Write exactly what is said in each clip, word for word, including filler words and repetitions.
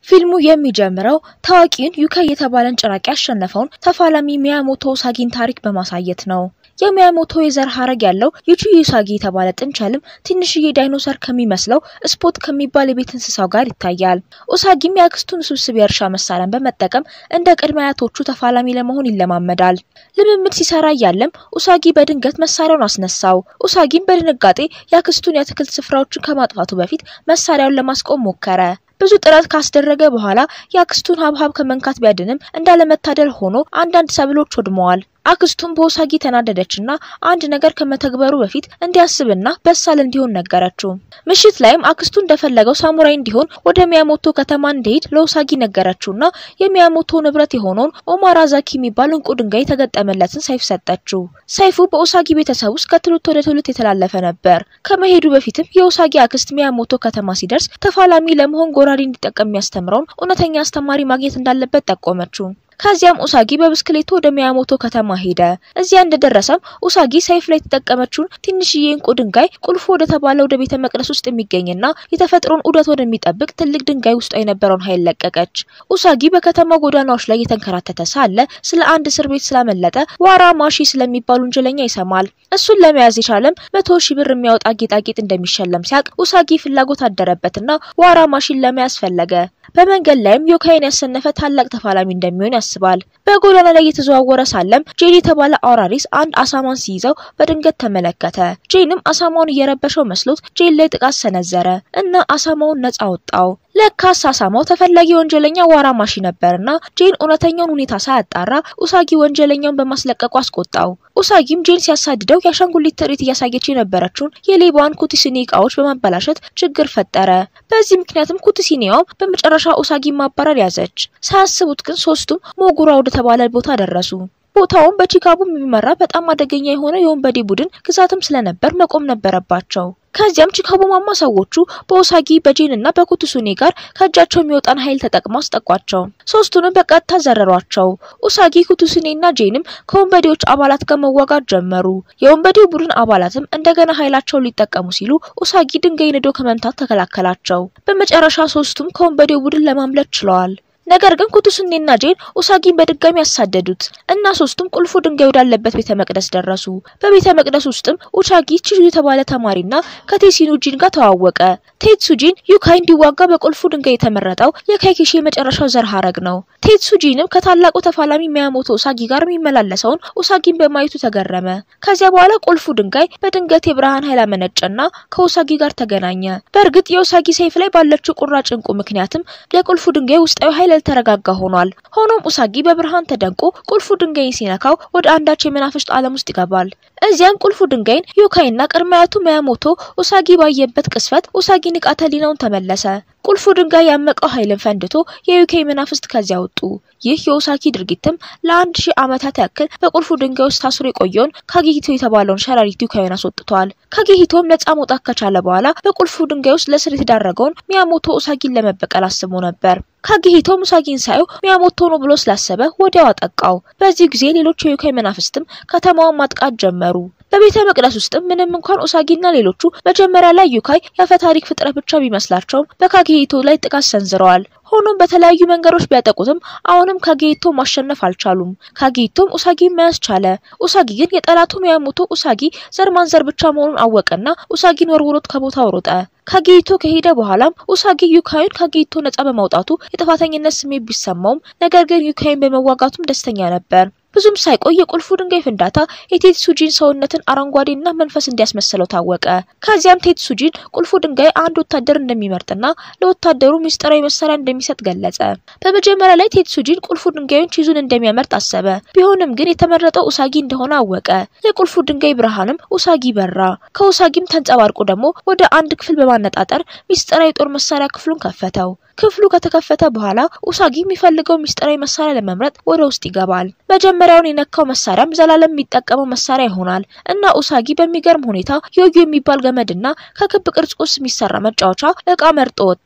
ፊልሙ የሚጀምረው ታዋቂውን ዩካይ የተባለን ጭራቂ ያሸነፈውን ተፋላሚ ሚያሞቶ ኡሳጊን ታሪክ በማሳየት ነው። የሚያሞቶ የዘር ሐረግ ያለው ዩቺ ኡሳጊ የተባለ ጥንቸልም ትንሽዬ ዳይኖሰር ከሚመስለው ስፖት ከሚባል የቤት እንስሳው ጋር ይታያል። ኡሳጊም ያክስቱን ስብስብ የእርሻ መሳሪያን በመጠቀም እንደ ቅድመ አያቶቹ ተፋላሚ ለመሆን ይለማመዳል። ልምምድ ሲሰራ ያለም ኡሳጊ በድንገት መሳሪያውን አስነሳው። ኡሳጊም በድንጋጤ ያክስቱን የአትክልት ስፍራዎችን ከማጥፋቱ በፊት መሳሪያውን ለማስቆም ሞከረ። ብዙ ጥረት ካስደረገ በኋላ ያክስቱን ሀብሀብ ከመንካት ቢያድንም እንዳለመታደል ሆኖ አንዳንድ ሰብሎች ወድመዋል። አክስቱም በኡሳጊ ተናደደችና አንድ ነገር ከመተግበሩ በፊት እንዲያስብና በሳል እንዲሆን ነገረችው። ምሽት ላይም አክስቱ እንደፈለገው ሳሙራይ እንዲሆን ወደ ሚያሞቶ ከተማ እንዲሄድ ለኡሳጊ ነገረችውና የሚያሞቶ ንብረት የሆነውን ኦማራዛኪ የሚባል እንቁ ድንጋይ ተገጠመለትን ሰይፍ ሰጠችው። ሰይፉ በኡሳጊ ቤተሰብ ውስጥ ከትውልድ ወደ ትውልድ የተላለፈ ነበር። ከመሄዱ በፊትም የኡሳጊ አክስት ሚያሞቶ ከተማ ሲደርስ ተፋላሚ ለመሆን ጎራዴ እንዲጠቀም የሚያስተምረውን እውነተኛ አስተማሪ ማግኘት እንዳለበት ጠቆመችው። ከዚያም ኡሳጊ በብስክሌቱ ወደ ሚያሞቶ ከተማ ሄደ። እዚያ እንደደረሰም ኡሳጊ ሰይፍ ላይ ተጠቀመችውን ትንሽዬ እንቁ ድንጋይ ቁልፉ ወደ ተባለው ወደ ቤተ መቅደስ ውስጥ የሚገኝና የተፈጥሮን ዑደት ወደሚጠብቅ ትልቅ ድንጋይ ውስጥ የነበረውን ኃይል ለቀቀች። ኡሳጊ በከተማው ጎዳናዎች ላይ የተንከራተተ ሳለ ስለ አንድ እስር ቤት ስላመለጠ ዋራ ማሺ ስለሚባል ወንጀለኛ ይሰማል። እሱን ለመያዝ የቻለም መቶ ሺህ ብር የሚያወጣ ጌጣጌጥ እንደሚሸለም ሲያቅ ኡሳጊ ፍላጎት አደረበትና ዋራ ማሺን ለመያዝ ፈለገ። በመንገድ ላይም ዩካይን ያሰነፈ ታላቅ ተፋላሚ እንደሚሆን ያስባል። በጎዳና ላይ የተዘዋወረ ሳለም ጄን የተባለ አውራሪስ አንድ አሳማን ሲይዘው በድንገት ተመለከተ። ጄንም አሳማውን እየረበሸው መስሎት ጄን ላይ ጥቃት ሰነዘረ እና አሳማውን ነፃ ወጣው። ለካስ አሳማው ተፈላጊ ወንጀለኛ ዋራ ማሺ ነበርና ጄን እውነተኛውን ሁኔታ ሳያጣራ ኡሳጊ ወንጀለኛውን በማስለቀቁ አስቆጣው። ኡሳጊም ጄን ሲያሳድደው ያሻንጉሊት ትርኢት እያሳየች የነበረችውን የሌባዋን ኩቲሲኒ እቃዎች በማበላሸት ችግር ፈጠረ። በዚህ ምክንያትም ኩቲሲኒያው በመጨረሻ ኡሳጊ ማባረር ያዘች። ሳያስቡት ግን ሶስቱም ሞጉራ ወደ ተባለ ቦታ ደረሱ። ቦታውን በቺካቡ የሚመራ በጣም አደገኛ የሆነ የወንበዴ ቡድን ግዛትም ስለነበር መቆም ነበረባቸው። ከዚያም ቺካቡ ማማ ሰዎቹ በኡሳጊ በጄንና በኩቲሲኒ ጋር ከእጃቸው የሚወጣን ኃይል ተጠቅመው አስጠቋቸው። ሶስቱንም በቀጥታ ዘረሯቸው። ኡሳጊ ኩቲሲኒና ጄንም ከወንበዴዎች አባላት ጋር መዋጋት ጀመሩ። የወንበዴው ቡድን አባላትም እንደገና ኃይላቸውን ሊጠቀሙ ሲሉ ኡሳጊ ድንጋይ ነዶ ከመምታት ተከላከላቸው። በመጨረሻ ሶስቱም ከወንበዴው ቡድን ለማምለጥ ችለዋል። ነገር ግን ኩቲሲኒና ጄን ኡሳጊን በድጋሚ ያሳደዱት እና ሶስቱም ቁልፉ ድንጋይ ወዳለበት ቤተ መቅደስ ደረሱ። በቤተ መቅደስ ውስጥም ኡሳጊ ቺዙ የተባለ ተማሪና ከቴሲኑጂን ጋር ተዋወቀ። ቴትሱጂን ዩካይ እንዲዋጋ በቁልፉ ድንጋይ የተመረጠው የካይኪሺ የመጨረሻው ዘር ሐረግ ነው። ቴትሱጂንም ከታላቁ ተፋላሚ ሚያሞቶ ኡሳጊ ጋር የሚመላለሰውን ኡሳጊን በማየቱ ተገረመ። ከዚያ በኋላ ቁልፉ ድንጋይ በድንገት የብርሃን ኃይል አመነጨና ከኡሳጊ ጋር ተገናኘ። በእርግጥ የኡሳጊ ሰይፍ ላይ ባለችው ቁራጭ እንቁ ምክንያትም የቁልፉ ድንጋይ ውስጣዊ ኃይል ተረጋጋ ሆኗል። ሆኖም ኡሳጊ በብርሃን ተደንቆ ቁልፉ ድንጋይን ሲነካው ወደ አንዳች የመናፍስት ዓለም ውስጥ ይገባል። እዚያም ቁልፉ ድንጋይን ዩካይና ቅድመያቱ ሚያሞቶ ኡሳጊ ባየበት ቅስፈት ኡሳጊ ንቃተ ህሊናውን ተመለሰ። ቁልፉ ድንጋይ ያመቀው ኃይልን ፈንድቶ የዩካይ መናፍስት ከዚያ ወጡ። ይህ የኡሳጊ ድርጊትም ለአንድ ሺህ ዓመታት ያክል በቁልፉ ድንጋይ ውስጥ ታስሮ የቆየውን ካጌሂቶ የተባለውን ሸራሪት ዩካይን አስወጥቷል። ካጌሂቶም ነፃ መውጣት ከቻለ በኋላ በቁልፉ ድንጋይ ውስጥ ለስር የተዳረገውን ሚያሞቶ ኡሳጊን ለመበቀል አስቦ ነበር። ካጌሂቶም ኡሳጊን ሳይው ሚያሞቶ ነው ብሎ ስላሰበ ወዲያው አጠቃው። በዚህ ጊዜ ሌሎች የዩካይ መናፍስትም ከተማውን ማጥቃት ጀመሩ። በቤተ መቅደስ ውስጥም ምንም እንኳን ኡሳጊና ሌሎቹ መጀመሪያ ላይ ዩካይ ያፈ ታሪክ ፍጥረት ብቻ ቢመስላቸውም በካጌሂቶ ላይ ጥቃት ሰንዝረዋል። ሆኖም በተለያዩ መንገዶች ቢያጠቁትም አሁንም ካጌሂቶ ማሸነፍ አልቻሉም። ካጌሂቶም ኡሳጊን መያዝ ቻለ። ኡሳጊ ግን የጠላቱ ሚያሞቶ ኡሳጊ ዘር ማንዘር ብቻ መሆኑን አወቀና ኡሳጊን ወርውሮት ከቦታው ሮጠ። ካጌሂቶ ከሄደ በኋላም ኡሳጊ ዩካይን ካጌሂቶ ነፃ በማውጣቱ የጥፋተኝነት ስሜት ቢሰማውም ነገር ግን ዩካይን በመዋጋቱም ደስተኛ ነበር። ብዙም ሳይቆይ የቁልፉ ድንጋይ ፍንዳታ የቴትሱጂን ሰውነትን አረንጓዴና መንፈስ እንዲያስመስለው ታወቀ። ከዚያም ቴትሱጂን ቁልፉ ድንጋይ አንድ ወታደር እንደሚመርጥና ለወታደሩ ሚስጥራዊ መሳሪያ እንደሚሰጥ ገለጸ። በመጀመሪያ ላይ ቴትሱጂን ቁልፉ ድንጋዩን ቺዙን እንደሚያመርጥ አሰበ። ቢሆንም ግን የተመረጠው ኡሳጊ እንደሆነ አወቀ። የቁልፉ ድንጋይ ብርሃንም ኡሳጊ በራ። ከኡሳጊም ተንጸባርቆ ደግሞ ወደ አንድ ክፍል በማነጣጠር ሚስጥራዊ ጦር መሳሪያ ክፍሉን ከፈተው። ክፍሉ ከተከፈተ በኋላ ኡሳጊ የሚፈልገው ሚስጥራዊ መሳሪያ ለመምረጥ ወደ ውስጥ ይገባል። መጀመሪያውን የነካው መሳሪያም ዘላለም የሚጠቀመው መሳሪያ ይሆናል እና ኡሳጊ በሚገርም ሁኔታ ዮዮ የሚባል ገመድና ከክብ ቅርጽ ውስጥ የሚሰራ መጫወቻ እቃ መርጦ ወጣ።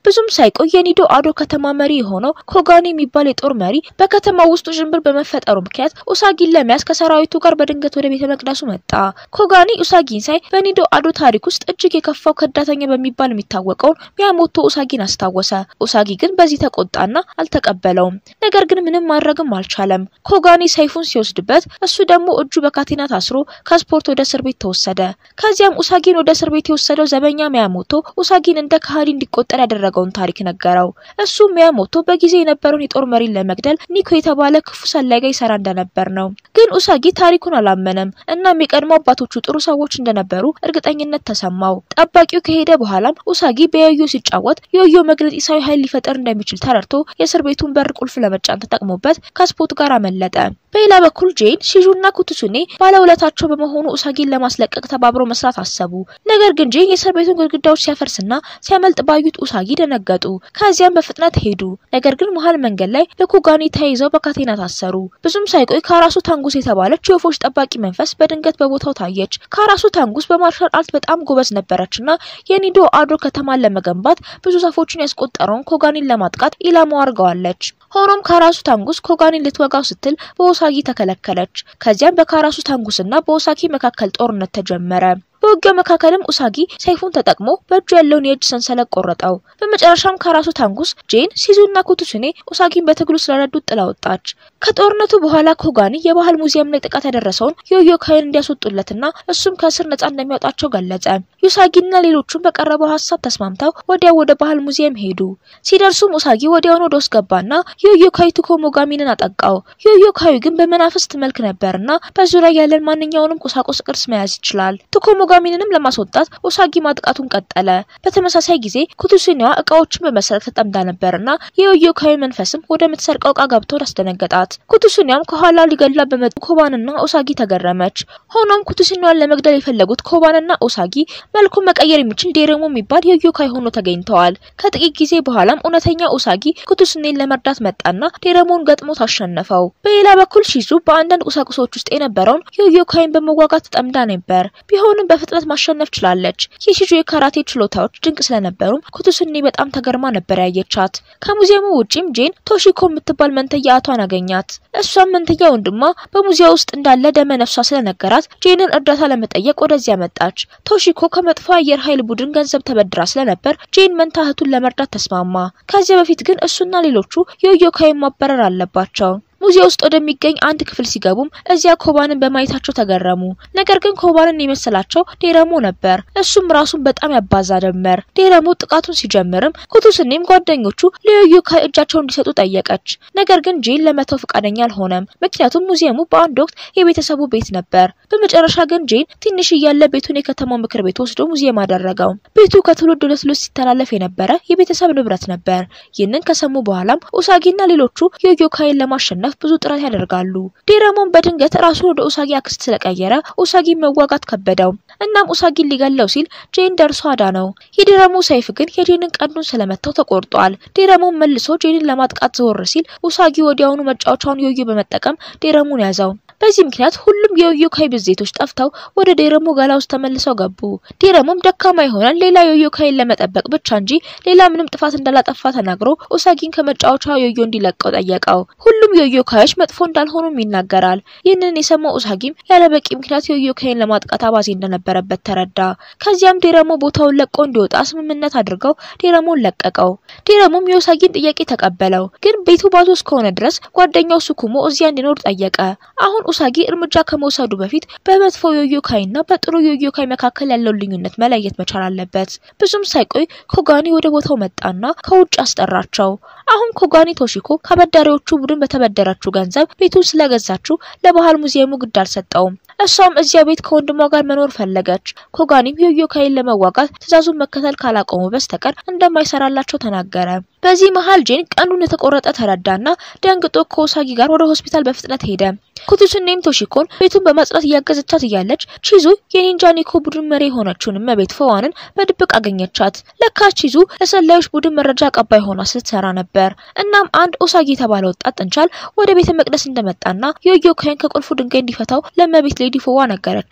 ብዙም ሳይቆይ የኒዶ አዶ ከተማ መሪ የሆነው ኮጋኒ የሚባል የጦር መሪ በከተማው ውስጥ ጅምብር በመፈጠሩ ምክንያት ኡሳጊን ለመያዝ ከሰራዊቱ ጋር በድንገት ወደ ቤተ መቅደሱ መጣ። ኮጋኒ ኡሳጊን ሳይ በኒዶ አዶ ታሪክ ውስጥ እጅግ የከፋው ከዳተኛ በሚባል የሚታወቀው ሚያሞቶ ኡሳጊን አስታወሰ። ኡሳጊ ግን በዚህ ተቆጣና አልተቀበለውም። ነገር ግን ምንም ማድረግም አልቻለም። ኮጋኒ ሰይፉን ሲወስድበት እሱ ደግሞ እጁ በካቴና ታስሮ ከስፖርት ወደ እስር ቤት ተወሰደ። ከዚያም ኡሳጊን ወደ እስር ቤት የወሰደው ዘበኛ ሚያሞቶ ኡሳጊን እንደ ካህዲ እንዲቆጠር ያደረገውን ታሪክ ነገረው። እሱ ሚያሞቶ በጊዜ የነበረውን የጦር መሪን ለመግደል ኒኮ የተባለ ክፉ ሰላይ ጋር ይሰራ እንደነበር ነው። ግን ኡሳጊ ታሪኩን አላመነም እና የቀድሞ አባቶቹ ጥሩ ሰዎች እንደነበሩ እርግጠኝነት ተሰማው። ጠባቂው ከሄደ በኋላም ኡሳጊ በዮዮ ሲጫወት ዮዮ መግነጢሳዊ ኃይል ሊፈጠር እንደሚችል ተረድቶ የእስር ቤቱን በር ቁልፍ ለመጫን ተጠቅሞበት ከስፖርት ጋር አመለጠ። በሌላ በኩል ጄን ሺዙና ኩቱሱኔ ባለውለታቸው በመሆኑ ኡሳጊን ለማስለቀቅ ተባብሮ መስራት አሰቡ። ነገር ግን ጄን የእስር ቤቱን ግድግዳዎች ሲያፈርስና ሲያመልጥ ባዩት ኡሳጊ ደነገጡ። ከዚያም በፍጥነት ሄዱ። ነገር ግን መሃል መንገድ ላይ ለኮጋኒ ተይዘው በካቴና ታሰሩ። ብዙም ሳይቆይ ካራሱ ታንጉስ የተባለች የወፎች ጠባቂ መንፈስ በድንገት በቦታው ታየች። ካራሱ ታንጉስ በማርሻል አርት በጣም ጎበዝ ነበረችና የኒዶ አዶ ከተማን ለመገንባት ብዙ ዛፎችን ያስቆጠረውን ኮጋኒን ለማጥቃት ኢላማው አድርገዋለች። ሆኖም ካራሱ ታንጉስ ኮጋኒን ልትወጋው ስትል በኡሳጊ ተከለከለች። ከዚያም በካራሱ ታንጉስና በኡሳጊ መካከል ጦርነት ተጀመረ። በውጊያው መካከልም ኡሳጊ ሰይፉን ተጠቅሞ በእጁ ያለውን የእጅ ሰንሰለት ቆረጠው። በመጨረሻም ካራሱ ታንጉስ ጄን ሲዙና ኩቱሱኔ ኡሳጊን በትግሉ ስለረዱት ጥላ ወጣች። ከጦርነቱ በኋላ ኮጋኒ የባህል ሙዚየም ላይ ጥቃት ያደረሰውን ዮዮ ካይን እንዲያስወጡለትና እሱም ከእስር ነፃ እንደሚያወጣቸው ገለጸ። ዩሳጊና ሌሎቹም በቀረበው ሐሳብ ተስማምተው ወዲያው ወደ ባህል ሙዚየም ሄዱ። ሲደርሱም ኡሳጊ ወዲያውኑ ወደ ውስጥ ገባና ዮዮ ካይ ቱኮሞጋሚንን አጠቃው። ዮዮ ካይ ግን በመናፍስት መልክ ነበርና በዙሪያ ያለን ማንኛውንም ቁሳቁስ ቅርስ መያዝ ይችላል። ቱኮሞ ጋሚንንም ለማስወጣት ኡሳጊ ማጥቃቱን ቀጠለ። በተመሳሳይ ጊዜ ኩቱሱኔዋ እቃዎችን በመስረቅ ተጠምዳ ነበርና የዮዮ ካይ መንፈስም ወደ ምትሰርቀው እቃ ገብቶ አስደነገጣት። ኩቱሱኔዋም ከኋላ ሊገላ በመጡ ኮባንና ኡሳጊ ተገረመች። ሆኖም ኩቱሱኔዋን ለመግደል የፈለጉት ኮባንና ኡሳጊ መልኩን መቀየር የሚችል ዴሬሞ የሚባል የዮዮ ካይ ሆኖ ተገኝተዋል። ከጥቂት ጊዜ በኋላም እውነተኛ ኡሳጊ ኩቱሱኔን ለመርዳት መጣና ዴሬሞን ገጥሞ ታሸነፈው። በሌላ በኩል ሺዙ በአንዳንድ ቁሳቁሶች ውስጥ የነበረውን የዮዮ ካይን በመዋጋት ተጠምዳ ነበር። ቢሆንም በፍጥነት ማሸነፍ ችላለች። የሺዙ የካራቴ ችሎታዎች ድንቅ ስለነበሩም ኩቱሱኔ በጣም ተገርማ ነበር ያየቻት። ከሙዚየሙ ውጪም ጄን ቶሺኮ የምትባል መንተያ አቷን አገኛት። እሷም መንተያ ወንድሟ በሙዚየሙ ውስጥ እንዳለ ደመ ነፍሷ ስለነገራት ጄንን እርዳታ ለመጠየቅ ወደዚያ መጣች። ቶሺኮ ከመጥፎ አየር ኃይል ቡድን ገንዘብ ተበድራ ስለነበር ጄን መንታ እህቱን ለመርዳት ተስማማ። ከዚያ በፊት ግን እሱና ሌሎቹ የዮዮ ካይን ማባረር አለባቸው። ሙዚየም ውስጥ ወደሚገኝ አንድ ክፍል ሲገቡም እዚያ ኮባንን በማየታቸው ተገረሙ። ነገር ግን ኮባንን የመሰላቸው ዴሬሞ ነበር። እሱም ራሱን በጣም ያባዛ ጀመር። ዴሬሞ ጥቃቱን ሲጀምርም ኩቱሱኔም ጓደኞቹ ለዮዮ ካይ እጃቸውን እንዲሰጡ ጠየቀች። ነገር ግን ጄን ለመተው ፈቃደኛ አልሆነም። ምክንያቱም ሙዚየሙ በአንድ ወቅት የቤተሰቡ ቤት ነበር። በመጨረሻ ግን ጄን ትንሽ እያለ ቤቱን የከተማው ምክር ቤት ወስዶ ሙዚየም አደረገው። ቤቱ ከትውልድ ወደ ትውልድ ሲተላለፍ የነበረ የቤተሰብ ንብረት ነበር። ይህንን ከሰሙ በኋላም ኡሳጊና ሌሎቹ ዮዮ ካይን ለማሸነፍ ብዙ ጥረት ያደርጋሉ። ዴሬሞን በድንገት ራሱን ወደ ኡሳጊ አክስት ስለቀየረ ኡሳጊ መዋጋት ከበደው። እናም ኡሳጊን ሊገለው ሲል ጄን ደርሶ አዳነው። የዴሬሞ ሰይፍ ግን የጄንን ቀንዱን ስለመታው ተቆርጧል። ዴሬሞን መልሶ ጄንን ለማጥቃት ዘወር ሲል ኡሳጊ ወዲያውኑ መጫወቻውን ዮዮ በመጠቀም ዴሬሞን ያዘው። በዚህ ምክንያት ሁሉም የዮዮ ካይ ብዜቶች ጠፍተው ወደ ዴሬሞ ገላ ውስጥ ተመልሰው ገቡ። ዴሬሞም ደካማ ይሆናል ሌላ ዮዮ ካይን ለመጠበቅ ብቻ እንጂ ሌላ ምንም ጥፋት እንዳላጠፋ ተናግሮ ኡሳጊን ከመጫወቻው ዮዮ እንዲለቀው ጠየቀው። ሁሉም ዮዮ ካዮች መጥፎ እንዳልሆኑም ይናገራል። ይህንን የሰማው ኡሳጊም ያለ በቂ ምክንያት ዮዮ ካይን ለማጥቃት አባዜ እንደነበረበት ተረዳ። ከዚያም ዴሬሞ ቦታውን ለቆ እንዲወጣ ስምምነት አድርገው ዴሬሞን ለቀቀው። ዴሬሞም የኡሳጊን ጥያቄ ተቀበለው። ግን ቤቱ ባዶ እስከሆነ ድረስ ጓደኛው ሱኩሞ እዚያ እንዲኖር ጠየቀ። አሁን ኡሳጊ እርምጃ ከመውሰዱ በፊት በመጥፎ ዮዮ ካይና በጥሩ ዮዮ ካይ መካከል ያለው ልዩነት መለየት መቻል አለበት። ብዙም ሳይቆይ ኮጋኒ ወደ ቦታው መጣና ከውጭ አስጠራቸው። አሁን ኮጋኒ ቶሺኮ ከበዳሪዎቹ ቡድን በተበደረችው ገንዘብ ቤቱን ስለገዛችው ለባህል ሙዚየሙ ግድ አልሰጠውም። እሷም እዚያ ቤት ከወንድሟ ጋር መኖር ፈለገች። ኮጋኒም ዮዮ ካይን ለመዋጋት ትዕዛዙን መከተል ካላቆሙ በስተቀር እንደማይሰራላቸው ተናገረ። በዚህ መሃል ጄን ቀንዱን የተቆረጠ ተረዳና ደንግጦ ከኡሳጊ ጋር ወደ ሆስፒታል በፍጥነት ሄደ። ኩቱሱኔም ቶሺኮን ቤቱን በማጽዳት እያገዘቻት እያለች ቺዙ የኒንጃ ኒኮ ቡድን መሪ ሆነችውን እመቤት ፈዋንን በድብቅ አገኘቻት። ለካ ቺዙ ለሰላዮች ቡድን መረጃ አቀባይ ሆና ስትሰራ ነበር። እናም አንድ ኡሳጊ የተባለ ወጣት ጥንቻል ወደ ቤተ መቅደስ እንደመጣና ዮዮ ካይን ከቁልፉ ድንጋይ እንዲፈታው ለእመቤት ሌዲ ፈዋ ነገረቻት።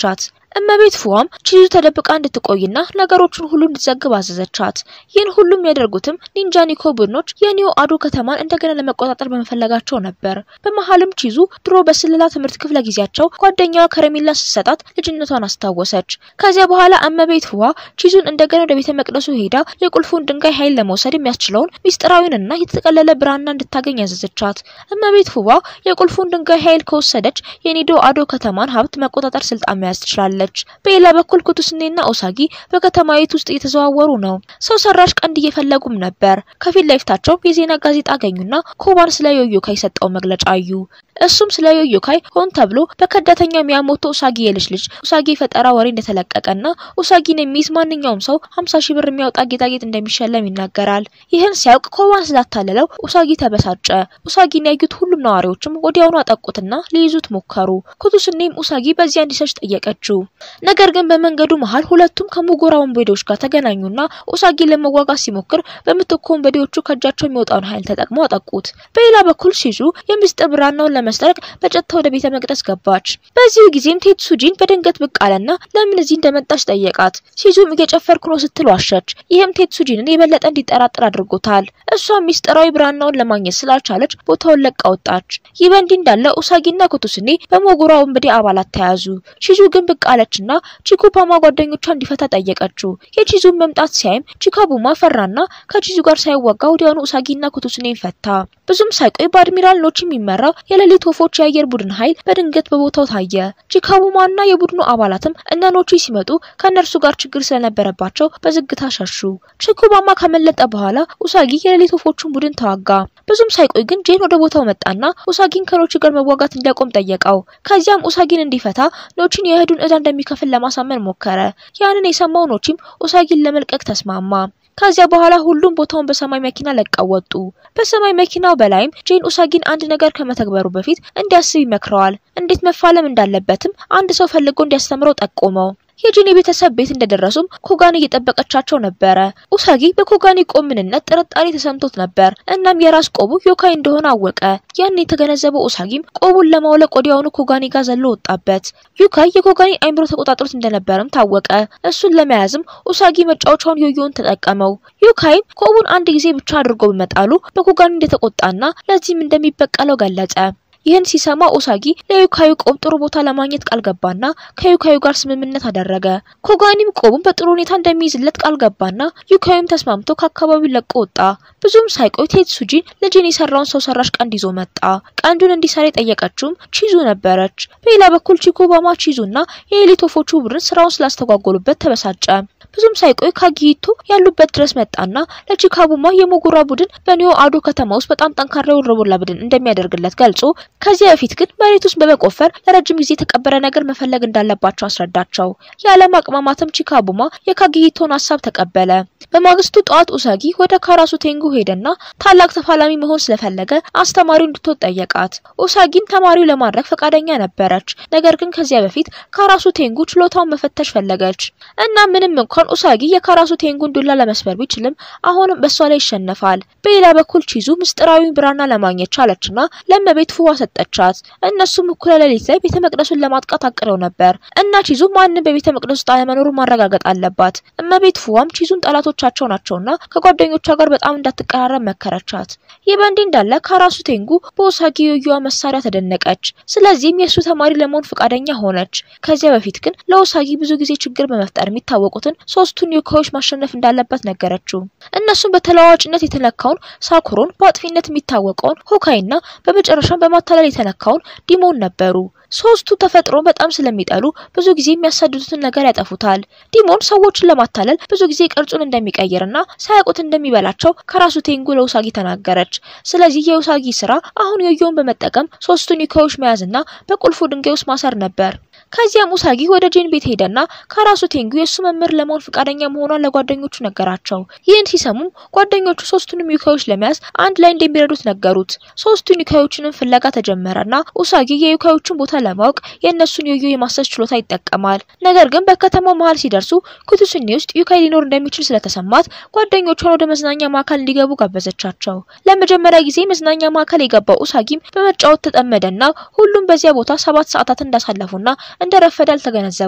እመቤት ፉዋም ቺዙ ተደብቃ እንድትቆይና ነገሮችን ሁሉ እንድትዘግብ አዘዘቻት። ይህን ሁሉም ያደርጉትም ኒንጃ ኒኮ ቡድኖች የኒዮ አዶ ከተማን እንደገና ለመቆጣጠር በመፈለጋቸው ነበር። በመሐልም ቺዙ ድሮ በስለላ ትምህርት ክፍለ ጊዜያቸው ጓደኛዋ ከረሜላ ስትሰጣት ልጅነቷን አስታወሰች። ከዚያ በኋላ እመቤት ፉዋ ቺዙን እንደገና ወደ ቤተ መቅደሱ ሄዳ የቁልፉን ድንጋይ ኃይል ለመውሰድ የሚያስችለውን ሚስጥራዊንና የተጠቀለለ ብራና እንድታገኝ ያዘዘቻት። እመቤት ፉዋ የቁልፉን ድንጋይ ኃይል ከወሰደች የኒዶ አዶ ከተማን ሀብት መቆጣጠር ስልጣን መያዝ ትችላለች። በሌላ በኩል ኩቱስኔና ኦሳጊ በከተማይቱ ውስጥ እየተዘዋወሩ ነው። ሰው ሰራሽ ቀንድ እየፈለጉም ነበር። ከፊት ለፊታቸው የዜና ጋዜጣ አገኙና ኮባን ስለ ዮዮካይ የሰጠው መግለጫ አዩ። እሱም ስለ ዮዮካይ ሆን ተብሎ በከዳተኛ ሚያሞቶ ኡሳጊ የልጅ ልጅ ኡሳጊ ፈጠራ ወሬ እንደተለቀቀና ኡሳጊን የሚይዝ ማንኛውም ሰው ሃምሳ ሺህ ብር የሚያወጣ ጌጣጌጥ እንደሚሸለም ይናገራል። ይህን ሲያውቅ ኮባን ስላታለለው ኡሳጊ ተበሳጨ። ኡሳጊን ያዩት ሁሉም ነዋሪዎችም ወዲያውኑ አጠቁትና ሊይዙት ሞከሩ። ኩቱስኔም ኡሳጊ በዚያ እንዲሸሽ ጠየቀችው። ነገር ግን በመንገዱ መሃል ሁለቱም ከሙጎራ ወንበዴዎች ጋር ተገናኙና ኡሳጊ ለመዋጋት ሲሞክር በምትኩ ወንበዴዎቹ ከእጃቸው የሚወጣውን ኃይል ተጠቅመው አጠቁት። በሌላ በኩል ሺዙ የሚስጥር ብራናውን ለመስጠቅ በጨታ ወደ ቤተ መቅደስ ገባች። በዚህ ጊዜም ቴትሱጂን በድንገት ብቅ አለና ለምን እዚህ እንደመጣች ጠየቃት። ሺዙም እየጨፈርኩ ነው ስትል ዋሸች። ይህም ቴትሱጂንን የበለጠ እንዲጠራጠር አድርጎታል። እሷም ሚስጥራዊ ብራናውን ለማግኘት ስላልቻለች ቦታውን ለቃ ወጣች። ይህ በእንዲህ እንዳለ ኡሳጊና ኩቱስኔ በሞጎራ ወንበዴ አባላት ተያዙ። ሺዙ ግን ብቅ አለችና ቺኩፓማ ጓደኞቿ እንዲፈታ ጠየቀችው። የቺዙን መምጣት ሲያይም ቺካቡማ ፈራና ከቺዙ ጋር ሳይዋጋ ወዲያውኑ ኡሳጊና ኩቱስኔን ፈታ። ብዙም ሳይቆይ በአድሚራል ኖቺ የሚመራው የሌሊት ወፎች የአየር ቡድን ኃይል በድንገት በቦታው ታየ። ቺካቡማና የቡድኑ አባላትም እነ ኖቺ ሲመጡ ከነርሱ ጋር ችግር ስለነበረባቸው በዝግታ ሸሹ። ቺኩባማ ከመለጠ በኋላ ኡሳጊ የሌሊት ወፎቹን ቡድን ተዋጋ። ብዙም ሳይቆይ ግን ጄን ወደ ቦታው መጣና ኡሳጊን ከኖቺ ጋር መዋጋት እንዲያቆም ጠየቀው። ከዚያም ኡሳጊን እንዲፈታ ኖቺን የእህዱን እዳ እንደሚከፍል ለማሳመን ሞከረ። ያንን የሰማው ኖቺም ኡሳጊን ለመልቀቅ ተስማማ። ከዚያ በኋላ ሁሉም ቦታውን በሰማይ መኪና ለቀው ወጡ። በሰማይ መኪናው በላይም ጄን ኡሳጊን አንድ ነገር ከመተግበሩ በፊት እንዲያስብ ይመክረዋል። እንዴት መፋለም እንዳለበትም አንድ ሰው ፈልጎ እንዲያስተምረው ጠቆመው። የጂኒ ቤተሰብ ቤት እንደደረሱም ኮጋን እየጠበቀቻቸው ነበር። ኡሳጊ በኮጋኒ ቆምንነት ጥርጣሬ ተሰምቶት ነበር። እናም የራስ ቆቡ ዮካይ እንደሆነ አወቀ። ያን የተገነዘበው ኡሳጊም ቆቡን ለማውለቅ ወዲያውኑ ኮጋኒ ጋር ዘሎ ወጣበት። ዮካይ የኮጋኒ አይምሮ ተቆጣጥሮት እንደነበርም ታወቀ። እሱን ለመያዝም ኡሳጊ መጫወቻውን ዮዮን ተጠቀመው። ዮካይም ቆቡን አንድ ጊዜ ብቻ አድርጎ በመጣሉ በኮጋኒ እንደተቆጣና ለዚህም እንደሚበቀለው ገለጸ። ይህን ሲሰማ ኡሳጊ ለዩካዩ ቆብ ጥሩ ቦታ ለማግኘት ቃል ገባና ከዩካዩ ጋር ስምምነት አደረገ። ኮጋኒም ቆቡን በጥሩ ሁኔታ እንደሚይዝለት ቃል ገባና ዩካዩም ተስማምቶ ከአካባቢው ለቆ ወጣ። ብዙም ሳይቆይ ቴትሱጂን ለጂኒ የሰራውን ሰው ሰራሽ ቀንድ ይዞ መጣ። ቀንዱን እንዲሰራ የጠየቀችውም ቺዙ ነበረች። በሌላ በኩል ቺኩባማ ቺዙና የሌሊት ወፎቹ ቡድን ስራውን ስላስተጓጎሉበት ተበሳጨ። ብዙም ሳይቆይ ካጊቶ ያሉበት ድረስ መጣና ለቺካቡማ የሞጎራ ቡድን በኒዮ አዶ ከተማ ውስጥ በጣም ጠንካራ ወረቦላ ቡድን እንደሚያደርግለት ገልጾ ከዚያ በፊት ግን መሬት ውስጥ በመቆፈር ለረጅም ጊዜ የተቀበረ ነገር መፈለግ እንዳለባቸው አስረዳቸው። ያለም አቅማማትም ቺካቡማ የካጊቶን ሐሳብ ተቀበለ። በማግስቱ ጧት ኡሳጊ ወደ ካራሱ ቴንጉ ሄደና ታላቅ ተፋላሚ መሆን ስለፈለገ አስተማሪው እንድትወጥ ጠየቃት። ኡሳጊም ተማሪው ለማድረግ ፈቃደኛ ነበረች። ነገር ግን ከዚያ በፊት ካራሱ ቴንጉ ችሎታውን መፈተሽ ፈለገች እና ምንም እንኳን ኡሳጊ የካራሱ ቴንጉን ዱላ ለመስበር ቢችልም አሁንም በሷ ላይ ይሸነፋል። በሌላ በኩል ቺዙ ምስጥራዊ ብራና ለማግኘት ቻለችና ለመቤት ፉዋ ሰጠቻት። እነሱም እኩለ ሌሊት ላይ ቤተ መቅደሱን ለማጥቃት አቅደው ነበር እና ቺዙ ማንንም በቤተ መቅደሱ ውስጥ አለመኖሩን ማረጋገጥ አለባት። እመቤት ፉዋም ቺዙን ጠላቶቻቸው ናቸውና ከጓደኞቿ ጋር በጣም እንዳትቀራረብ መከረቻት። ይህ በእንዲህ እንዳለ ካራሱ ቴንጉ በኡሳጊ ዮዮዋ መሳሪያ ተደነቀች። ስለዚህም የሱ ተማሪ ለመሆን ፈቃደኛ ሆነች። ከዚያ በፊት ግን ለኡሳጊ ብዙ ጊዜ ችግር በመፍጠር የሚታወቁትን ሶስቱን ዮካዮች ማሸነፍ እንዳለበት ነገረችው። እነሱም በተለዋዋጭነት የተነካውን ሳኩሮን፣ በአጥፊነት የሚታወቀውን ሆካይና በመጨረሻም በማታለል የተነካውን ዲሞን ነበሩ። ሶስቱ ተፈጥሮን በጣም ስለሚጠሉ ብዙ ጊዜ የሚያሳድዱትን ነገር ያጠፉታል። ዲሞን ሰዎችን ለማታለል ብዙ ጊዜ ቅርጹን እንደሚቀይርና ሳያውቁት እንደሚበላቸው ከራሱ ቴንጉ ለኡሳጊ ተናገረች። ስለዚህ የኡሳጊ ስራ አሁን ዮዮን በመጠቀም ሶስቱን ዮካዮች መያዝና በቁልፉ ድንጋይ ውስጥ ማሰር ነበር። ከዚያም ኡሳጊ ወደ ጂን ቤት ሄደና ካራሱ ቴንጉ የሱ መምህር ለመሆን ፈቃደኛ መሆኗን ለጓደኞቹ ነገራቸው። ይህን ሲሰሙ ጓደኞቹ ሶስቱንም ዮካዮች ለመያዝ አንድ ላይ እንደሚረዱት ነገሩት። ሶስቱን ዮካዮችንም ፍለጋ ተጀመረና ኡሳጊ የዮካዮቹን ቦታ ለማወቅ የእነሱን ዮዮ የማሰስ ችሎታ ይጠቀማል። ነገር ግን በከተማው መሃል ሲደርሱ ኩቱስኔ ውስጥ ዮካይ ሊኖር እንደሚችል ስለተሰማት ጓደኞቿን ወደ መዝናኛ ማዕከል እንዲገቡ ጋበዘቻቸው። ለመጀመሪያ ጊዜ መዝናኛ ማዕከል የገባው ኡሳጊም በመጫወት ተጠመደና ሁሉም በዚያ ቦታ ሰባት ሰዓታት እንዳሳለፉና እንደረፈደ አልተገነዘቡም።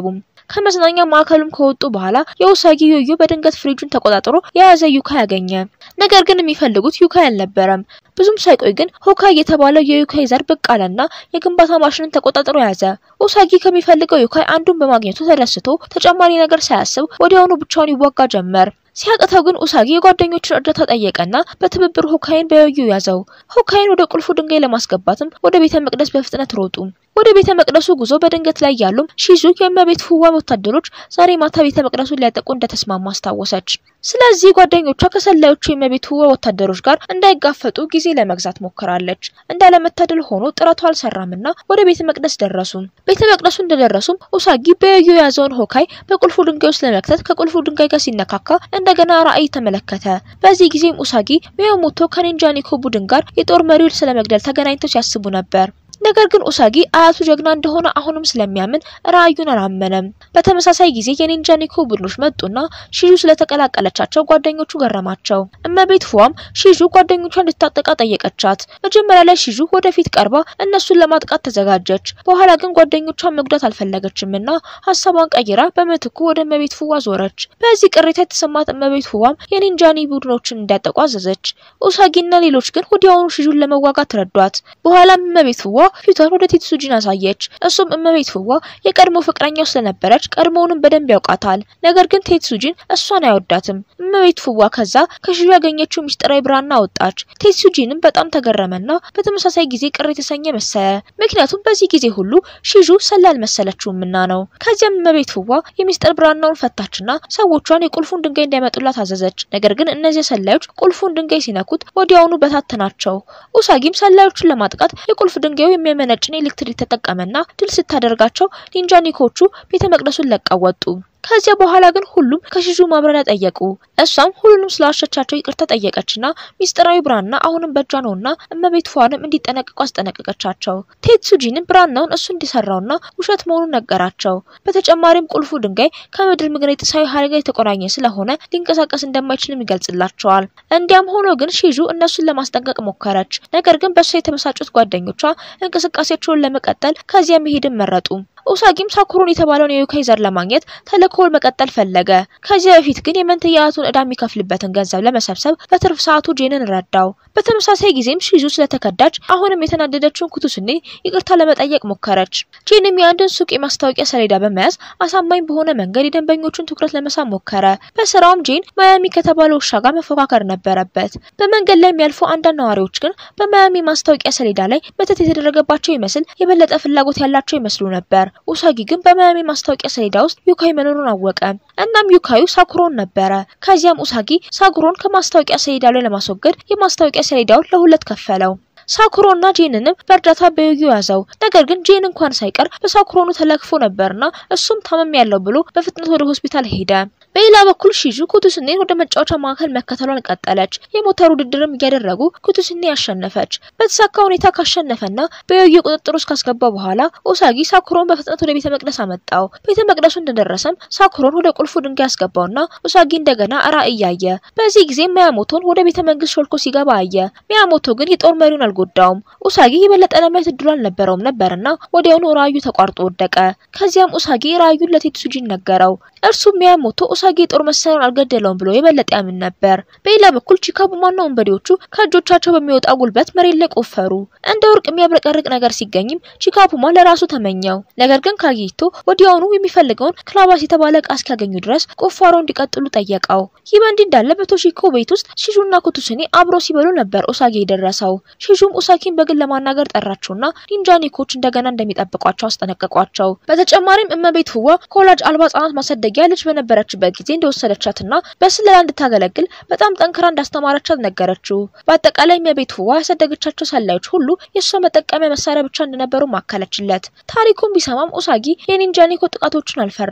ከመዝናኛ ማዕከሉም ከወጡ በኋላ የኡሳጊ ዮዮ በድንገት ፍሪጁን ተቆጣጥሮ የያዘ ዩካይ ያገኘ። ነገር ግን የሚፈልጉት ዩካይ አልነበረም። ብዙም ሳይቆይ ግን ሆካይ የተባለው የዩካይ ዘር ብቅ አለና የግንባታ ማሽንን ተቆጣጥሮ ያዘ። ኡሳጊ ከሚፈልገው ዩካይ አንዱን በማግኘቱ ተደስቶ ተጨማሪ ነገር ሳያስብ ወዲያውኑ ብቻውን ይዋጋ ጀመር። ሲያቀተው ግን ኡሳጊ የጓደኞቹን እርዳታ ጠየቀና በትብብር ሆካይን በዮዮ ያዘው። ሆካይን ወደ ቁልፉ ድንጋይ ለማስገባትም ወደ ቤተ መቅደስ በፍጥነት ሮጡ። ወደ ቤተ መቅደሱ ጉዞ በድንገት ላይ ያሉም ሺዙ የእመቤት ፉዋ ወታደሮች ዛሬ ማታ ቤተ መቅደሱን ሊያጠቁ እንደተስማሙ አስታወሰች። ስለዚህ ጓደኞቿ ከሰላዮቹ የእመቤት ፉዋ ወታደሮች ጋር እንዳይጋፈጡ ጊዜ ለመግዛት ሞክራለች። እንዳለመታደል ሆኖ ጥረቱ አልሰራምና ወደ ቤተ መቅደስ ደረሱ። ቤተ መቅደሱ እንደደረሱም ኡሳጊ በዮዮ ያዘውን ሆካይ በቁልፉ ድንጋይ ውስጥ ለመክተት ከቁልፉ ድንጋይ ጋር ሲነካካ እንደገና ራእይ ተመለከተ። በዚህ ጊዜም ኡሳጊ ሚያሞቶ ከኒንጃ ኒኮ ቡድን ጋር የጦር መሪውን ስለመግደል ተገናኝተው ሲያስቡ ነበር። ነገር ግን ኡሳጊ አያቱ ጀግና እንደሆነ አሁንም ስለሚያምን ራእዩን አላመነም። በተመሳሳይ ጊዜ የኒንጃ ኒኮ ቡድኖች መጡና ሺዙ ስለተቀላቀለቻቸው ጓደኞቹ ገረማቸው። እመቤት ፉዋም ሺዙ ጓደኞቿን እንድታጠቃ ጠየቀቻት። መጀመሪያ ላይ ሺዙ ወደፊት ቀርባ እነሱን ለማጥቃት ተዘጋጀች። በኋላ ግን ጓደኞቿን መጉዳት አልፈለገችምና ሐሳቧን ቀይራ በመትኩ ወደ እመቤት ፉዋ ዞረች። በዚህ ቅሬታ የተሰማት እመቤት ፉዋም የኒንጃኒ ቡድኖችን እንዲያጠቁ አዘዘች። ኡሳጊና ሌሎች ግን ወዲያውኑ ሺዙን ለመዋጋት ረዷት። በኋላም እመቤት ፉዋ ፊቷን ወደ ቴትሱጂን አሳየች። እሱም እመቤት ፉዋ የቀድሞ ፍቅረኛው ስለነበረች ቀድሞውንም በደንብ ያውቃታል። ነገር ግን ቴትሱጂን እሷን አይወዳትም። እመቤት ፉዋ ከዛ ከሺዙ ያገኘችው ሚስጥራዊ ብራና አወጣች። ቴትሱጂንም በጣም ተገረመና በተመሳሳይ ጊዜ ቅር የተሰኘ መሰለ። ምክንያቱም በዚህ ጊዜ ሁሉ ሺዙ ሰላል መሰለችውምና ነው። ከዚያም እመቤት ፉዋ የሚስጥር ብራናውን ፈታችና ሰዎቿን የቁልፉን ድንጋይ እንዲያመጡላት አዘዘች። ነገር ግን እነዚህ ሰላዮች ቁልፉን ድንጋይ ሲነኩት ወዲያውኑ በታተናቸው። ኡሳጊም ሰላዮቹን ለማጥቃት የቁልፍ ድንጋዩ የሚያመነጭን ኤሌክትሪክ ተጠቀመና ድል ስታደርጋቸው ኒንጃ ኒኮቹ ቤተ መቅደሱን ለቀው ወጡ። ከዚያ በኋላ ግን ሁሉም ከሺዙ ማብራሪያ ጠየቁ። እሷም ሁሉንም ስላሸቻቸው ይቅርታ ጠየቀችና ሚስጥራዊ ብራና አሁንም በእጇ ነውና እመቤት ፉዋንም እንዲጠነቀቁ አስጠነቀቀቻቸው። ቴትሱጂንም ብራናውን እሱ እንዲሰራውና ውሸት መሆኑን ነገራቸው። በተጨማሪም ቁልፉ ድንጋይ ከምድር መግነጢሳዊ ኃይል ጋር የተቆራኘ ስለሆነ ሊንቀሳቀስ እንደማይችልም ይገልጽላቸዋል። እንዲያም ሆኖ ግን ሺዙ እነሱን ለማስጠንቀቅ ሞከረች። ነገር ግን በእሷ የተበሳጩት ጓደኞቿ እንቅስቃሴያቸውን ለመቀጠል ከዚያ መሄድን መረጡ። ኡሳጊም ሳኩሮን የተባለውን የዩካይ ዘር ለማግኘት ተልእኮውን መቀጠል ፈለገ። ከዚያ በፊት ግን የመንትያቱን ዕዳ የሚከፍልበትን ገንዘብ ለመሰብሰብ በትርፍ ሰዓቱ ጄንን ረዳው። በተመሳሳይ ጊዜም ሺዙ ስለተከዳች አሁንም የተናደደችውን ኩቱስኔ ይቅርታ ለመጠየቅ ሞከረች። ጄንም የአንድን ሱቅ የማስታወቂያ ሰሌዳ በመያዝ አሳማኝ በሆነ መንገድ የደንበኞቹን ትኩረት ለመሳብ ሞከረ። በስራውም ጄን ማያሚ ከተባለው ውሻ ጋር መፎካከር ነበረበት። በመንገድ ላይ የሚያልፉ አንዳንድ ነዋሪዎች ግን በማያሚ ማስታወቂያ ሰሌዳ ላይ መተት የተደረገባቸው ይመስል የበለጠ ፍላጎት ያላቸው ይመስሉ ነበር። ኡሳጊ ግን በማያሚ ማስታወቂያ ሰሌዳ ውስጥ ዩካይ መኖሩን አወቀ። እናም ዩካዩ ሳኩሮን ነበረ። ከዚያም ኡሳጊ ሳኩሮን ከማስታወቂያ ሰሌዳ ላይ ለማስወገድ የማስታወቂያ ሰሌዳውን ለሁለት ከፈለው። ሳኩሮና ጄንንም በእርዳታ በዮዮ ያዘው። ነገር ግን ጄን እንኳን ሳይቀር በሳኩሮኑ ተለክፎ ነበርና እሱም ታመም ያለው ብሎ በፍጥነት ወደ ሆስፒታል ሄደ። በሌላ በኩል ሺዙ ኩቱስኔን ወደ መጫወቻ ማዕከል መከተሏን ቀጠለች። የሞተር ውድድርም እያደረጉ ኩቱስኔ ያሸነፈች። በተሳካ ሁኔታ ካሸነፈና በዮዮ ቁጥጥር ውስጥ ካስገባ በኋላ ኡሳጊ ሳኩሮን በፍጥነት ወደ ቤተ መቅደስ አመጣው። ቤተ መቅደሱ እንደደረሰም ሳኩሮን ወደ ቁልፉ ድንጋይ አስገባውና ኡሳጊ እንደገና ራእይ ያየ። በዚህ ጊዜ ሚያሞቶን ወደ ቤተ መንግስት ሾልኮ ሲገባ አየ። ሚያሞቶ ግን የጦር መሪውን አልጎዳውም። ኡሳጊ የበለጠ ለማየት እድሉ አልነበረውም ነበርና ወዲያውኑ ራእዩ ተቋርጦ ወደቀ። ከዚያም ኡሳጊ ራእዩን ለቴትሱጂን ነገረው። እርሱም ሚያሞቶ ኡሳጊ ጦር መሳሪያውን አልገደለውም ብሎ የበለጠ ያምን ነበር። በሌላ በኩል ቺካቡማና ወንበዴዎቹ ከእጆቻቸው በሚወጣ ጉልበት መሬት ላይ ቆፈሩ። እንደ ወርቅ የሚያብረቀርቅ ነገር ሲገኝም ቺካቡማ ለራሱ ተመኘው። ነገር ግን ካጊቶ ወዲያውኑ የሚፈልገውን ክላባስ የተባለ ዕቃ እስኪያገኙ ድረስ ቁፋሮውን እንዲቀጥሉ ጠየቀው። ይህ በእንዲህ እንዳለ በቶሺኮ ቤት ውስጥ ሺዙና ኩቱስኔ አብሮ ሲበሉ ነበር ኡሳጊ የደረሰው። ሺዙም ኡሳጊን በግል ለማናገር ጠራቸውና ኒንጃ ኒኮች እንደገና እንደሚጠብቋቸው አስጠነቀቋቸው። በተጨማሪም እመቤት ፉዋ ከወላጅ አልባ ህጻናት ማሰደጊያ ልጅ በነበረችበት ጊዜ እንደወሰደቻትና በስለላ እንድታገለግል በጣም ጠንክራ እንዳስተማረቻት ነገረችው። በአጠቃላይ እመቤት ፉዋ ያሰደገቻቸው ሰላዮች ሁሉ የሷ መጠቀሚያ መሳሪያ ብቻ እንደነበሩ ማከለችለት። ታሪኩን ቢሰማም ኡሳጊ የኒንጃ ኒኮ ጥቃቶችን አልፈራም።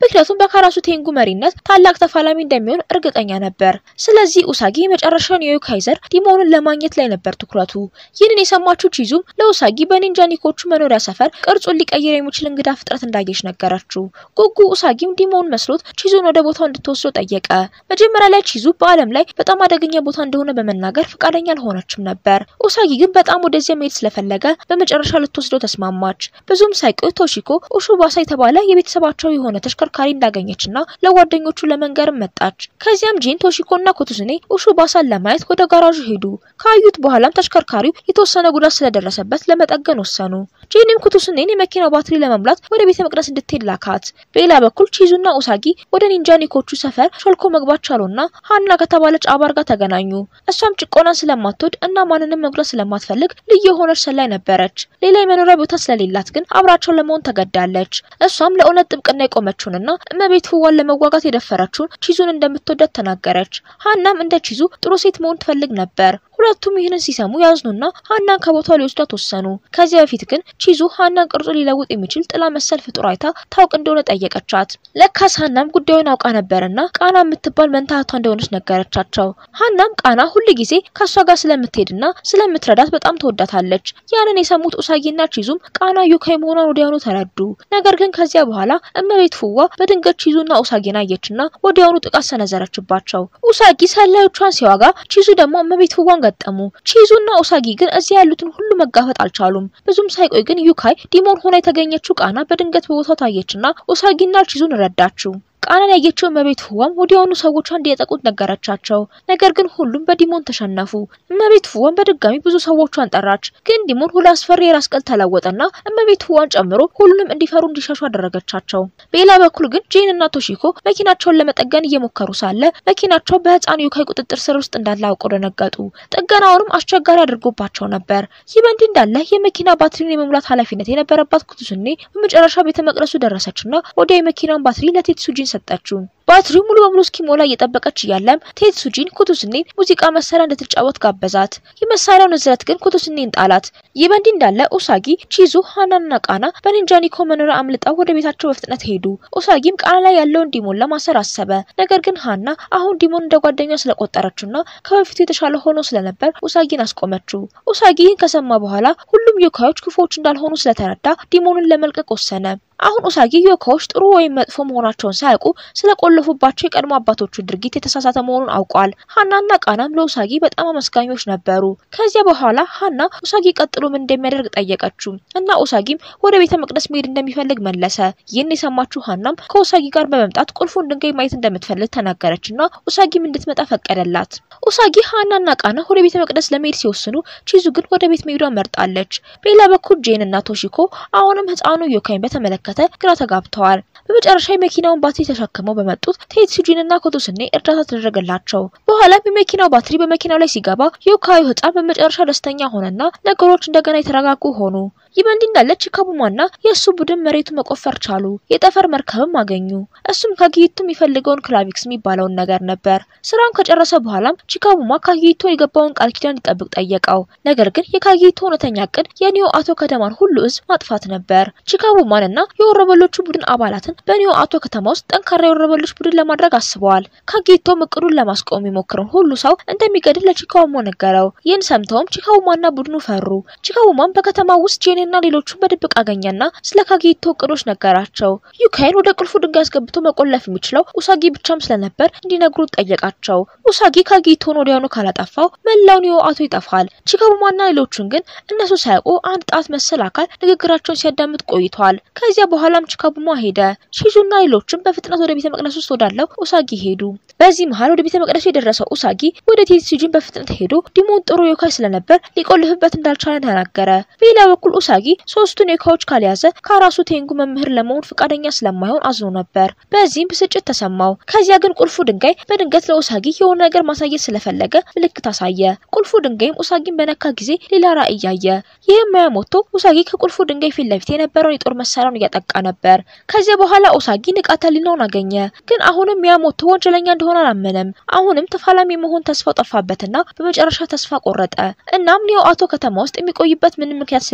ምክንያቱም በካራሱ ቴንጉ መሪነት ታላቅ ተፋላሚ እንደሚሆን እርግጠኛ ነበር። ስለዚህ ኡሳጊ የመጨረሻውን የዩካይዘር ዲሞንን ለማግኘት ላይ ነበር ትኩረቱ። ይህንን የሰማችው ቺዙም ለኡሳጊ በኒንጃ ኒኮቹ መኖሪያ ሰፈር ቅርጹን ሊቀይር የሚችል እንግዳ ፍጥረት እንዳየች ነገረችው። ጉጉ ኡሳጊም ዲሞን መስሎት ቺዙን ወደ ቦታው እንድትወስደው ጠየቀ። መጀመሪያ ላይ ቺዙ በአለም ላይ በጣም አደገኛ ቦታ እንደሆነ በመናገር ፈቃደኛ አልሆነችም ነበር። ኡሳጊ ግን በጣም ወደዚያ መሄድ ስለፈለገ በመጨረሻ ልትወስደው ተስማማች። ብዙም ሳይቆይ ቶሺኮ ኡሹባሳ የተባለ የቤተሰባቸው የሆነ ተሽከርካሪ እንዳገኘችና ለጓደኞቹ ለመንገር መጣች። ከዚያም ጂን ቶሺኮና ኮቱስኔ ኡሹባሳን ለማየት ወደ ጋራዡ ሄዱ። ካዩት በኋላም ተሽከርካሪው የተወሰነ ጉዳት ስለደረሰበት ለመጠገን ወሰኑ። ጂንም ኮቱስኔን የመኪናው ባትሪ ለመሙላት ወደ ቤተ መቅደስ እንድትሄድ ላካት። በሌላ በኩል ቺዙና ኡሳጊ ወደ ኒንጃ ኒኮቹ ሰፈር ሾልኮ መግባት ቻሉና ሃና ከተባለች አባር ጋር ተገናኙ። እሷም ጭቆናን ስለማትወድ እና ማንንም መጉዳት ስለማትፈልግ ልዩ የሆነች ሰላይ ነበረች። ሌላ የመኖሪያ ቦታ ስለሌላት ግን አብራቸው ለመሆን ተገዳለች። እሷም ለእውነት ጥብቅና የቆመችውንና እመቤት ፍዋን ለመዋጋት የደፈረችውን ቺዙን እንደምትወዳት ተናገረች። ሃናም እንደ ቺዙ ጥሩ ሴት መሆን ትፈልግ ነበር። ሁለቱም ይህንን ሲሰሙ ያዝኑና ሃናን ከቦታው ሊወስዷት ወሰኑ። ከዚያ በፊት ግን ቺዙ ሃናን ቅርጹ ሊለውጥ የሚችል ጥላ መሰል ፍጡር አይታ ታውቅ እንደሆነ ጠየቀቻት። ለካስ ሃናም ጉዳዩን አውቃ ነበርና ቃና የምትባል መንታቷ እንደሆነች ነገረቻቸው። ሃናም ቃና ሁሉ ጊዜ ከሷ ጋር ስለምትሄድና ስለምትረዳት በጣም ተወዳታለች። ያንን የሰሙት ኡሳጊና ቺዙም ቃና ዩካይ መሆኗን ወዲያውኑ ተረዱ። ነገር ግን ከዚያ በኋላ እመቤት ፍዋ በድንገት ቺዙና ኡሳጊን አየችና ወዲያውኑ ጥቃት ሰነዘረችባቸው። ኡሳጊ ሰላዮቿን ሲዋጋ ቺዙ ደግሞ እመቤት ፍዋን ገጠሙ። ቺዙና ኡሳጊ ግን እዚያ ያሉትን ሁሉ መጋፈጥ አልቻሉም። ብዙም ሳይቆይ ግን ዩካይ ዲሞን ሆና የተገኘችው ቃና በድንገት በቦታው ታየችና ኡሳጊና ቺዙን ረዳችው። ቃናን ያየችው እመቤት ፍዋም ወዲያውኑ ሰዎቿን እንዲያጠቁት ነገረቻቸው። ነገር ግን ሁሉም በዲሞን ተሸነፉ። እመቤት ፍዋም በድጋሚ ብዙ ሰዎቿን ጠራች። ግን ዲሞን ሁሉ አስፈሪ የራስ ቅል ተለወጠና እመቤት ፍዋን ጨምሮ ሁሉንም እንዲፈሩ እንዲሸሹ አደረገቻቸው። በሌላ በኩል ግን ጄን እና ቶሺኮ መኪናቸውን ለመጠገን እየሞከሩ ሳለ መኪናቸው በህፃን ዩካይ ቁጥጥር ስር ውስጥ እንዳለ አውቀው ደነገጡ። ጥገናውንም አስቸጋሪ አድርጎባቸው ነበር። ይህ በእንዲህ እንዳለ የመኪና ባትሪን የመሙላት ኃላፊነት የነበረባት ኩቱስኔ በመጨረሻ ቤተ መቅደሱ ደረሰችና ወደ የመኪናውን ባትሪ ለቴትሱጂን ሰጣችሁ። ባትሪው ሙሉ በሙሉ እስኪሞላ እየጠበቀች እያለም ቴትሱጂን ኮቱስኔን ሙዚቃ መሳሪያ እንድትጫወት ጋበዛት። የመሳሪያው ንዝረት ግን ኮቱስኔን ጣላት። ይህ በእንዲህ እንዳለ ኡሳጊ፣ ቺዙ፣ ሃናና ቃና በኒንጃ ኒኮ መኖሪያ አምልጠው ወደ ቤታቸው በፍጥነት ሄዱ። ኡሳጊም ቃና ላይ ያለውን ዲሞን ለማሰር አሰበ። ነገር ግን ሃና አሁን ዲሞን እንደ ጓደኛ ስለቆጠረችውና ከበፊቱ የተሻለ ሆኖ ስለነበር ኡሳጊን አስቆመችው። ኡሳጊ ይህን ከሰማ በኋላ ሁሉም ዩካዮች ክፉዎች እንዳልሆኑ ስለተረዳ ዲሞንን ለመልቀቅ ወሰነ። አሁን ኡሳጊ ዩካዮች ጥሩ ወይም መጥፎ መሆናቸውን ሳያውቁ ስለቆለፉባቸው የቀድሞ አባቶቹ ድርጊት የተሳሳተ መሆኑን አውቋል። ሃናና ቃናም ለኡሳጊ በጣም አመስጋኞች ነበሩ። ከዚያ በኋላ ሃና ኡሳጊ ቀጥሎ ምን እንደሚያደርግ ጠየቀችው እና ኡሳጊም ወደ ቤተ መቅደስ መሄድ እንደሚፈልግ መለሰ። ይህን የሰማችው ሃናም ከኡሳጊ ጋር በመምጣት ቁልፉን ድንጋይ ማየት እንደምትፈልግ ተናገረችና ኡሳጊም እንድትመጣ ፈቀደላት። ኡሳጊ ሃናና ቃና ወደ ቤተ መቅደስ ለመሄድ ሲወስኑ ቺዙ ግን ወደ ቤት መሄዷን መርጣለች። በሌላ በኩል ጄን እና ቶሺኮ አሁንም ህፃኑ ዩካይን በተመለከተ ግራ ተጋብተዋል። በመጨረሻ የመኪናውን ባትሪ ተሸክመው በመጡት ቴትሱጂንና ኮቱስኔ እርዳታ ተደረገላቸው። በኋላም የመኪናው ባትሪ በመኪናው ላይ ሲገባ ዩካዩ ህፃን በመጨረሻ ደስተኛ ሆነና ነገሮች እንደገና የተረጋጉ ሆኑ። ይህ በእንዲህ እንዳለ ቺካቡማና የእሱ ቡድን መሬቱ መቆፈር ቻሉ። የጠፈር መርከብም አገኙ። እሱም ካጊቶ የሚፈልገውን ክላቪክስ የሚባለውን ነገር ነበር። ስራውን ከጨረሰ በኋላም ቺካቡማ ካጊቶ የገባውን ቃል ኪዳን እንዲጠብቅ ጠየቀው። ነገር ግን የካጊቶ እውነተኛ ዕቅድ የኒዮ አቶ ከተማን ሁሉ ህዝብ ማጥፋት ነበር። ቺካቡማንና የወረበሎቹ ቡድን አባላትን በኒዮ አቶ ከተማ ውስጥ ጠንካራ የወረበሎች ቡድን ለማድረግ አስበዋል። ካጊቶም እቅዱን ለማስቆም የሚሞክረው ሁሉ ሰው እንደሚገድል ለቺካቡማ ነገረው። ይህን ሰምተውም ቺካቡማና ቡድኑ ፈሩ። ቺካቡማም በከተማው ውስጥ ጄን እና ሌሎቹን በድብቅ አገኘና ስለ ካጊቶ እቅዶች ነገራቸው። ዩካይን ወደ ቁልፉ ድንጋይ አስገብቶ መቆለፍ የሚችለው ኡሳጊ ብቻም ስለነበር እንዲነግሩት ጠየቃቸው። ኡሳጊ ካጊቶን ወዲያውኑ ካላጠፋው መላው ኒዮ አቶ ይጠፋል። ቺካቡማና ሌሎቹን ግን እነሱ ሳይቆ አንድ ጣት መሰል አካል ንግግራቸውን ሲያዳምጥ ቆይቷል። ከዚያ በኋላም ቺካቡማ ሄደ። ሺዙና ሌሎችም በፍጥነት ወደ ቤተ መቅደስ ውስጥ ወዳለው ኡሳጊ ሄዱ። በዚህ መሃል ወደ ቤተ መቅደሱ የደረሰው ኡሳጊ ወደ ቴትሱጂን በፍጥነት ሄዶ ዲሞን ጥሩ ዩካይ ስለነበር ሊቆልፍበት እንዳልቻለ ተናገረ። በሌላ በኩል ኡሳጊ ሶስቱን ዩካዮች ካልያዘ ከራሱ ቴንጉ መምህር ለመሆን ፈቃደኛ ስለማይሆን አዝኖ ነበር። በዚህም ብስጭት ተሰማው። ከዚያ ግን ቁልፉ ድንጋይ በድንገት ለኡሳጊ የሆነ ነገር ማሳየት ስለፈለገ ምልክት አሳየ። ቁልፉ ድንጋይም ኡሳጊን በነካ ጊዜ ሌላ ራዕይ ያየ። ይህም ማያሞቶ ኡሳጊ ከቁልፉ ድንጋይ ፊት ለፊት የነበረውን የጦር መሳሪያውን እያጠቃ ነበር። ከዚያ በኋላ ኡሳጊ ንቃተ ህሊናውን አገኘ። ግን አሁንም ማያሞቶ ወንጀለኛ እንደሆነ አላመነም። አሁንም ተፋላሚ መሆን ተስፋው ጠፋበትና በመጨረሻ ተስፋ ቆረጠ። እናም ኒዮ አቶ ከተማ ውስጥ የሚቆይበት ምንም ምክንያት ስለሌለው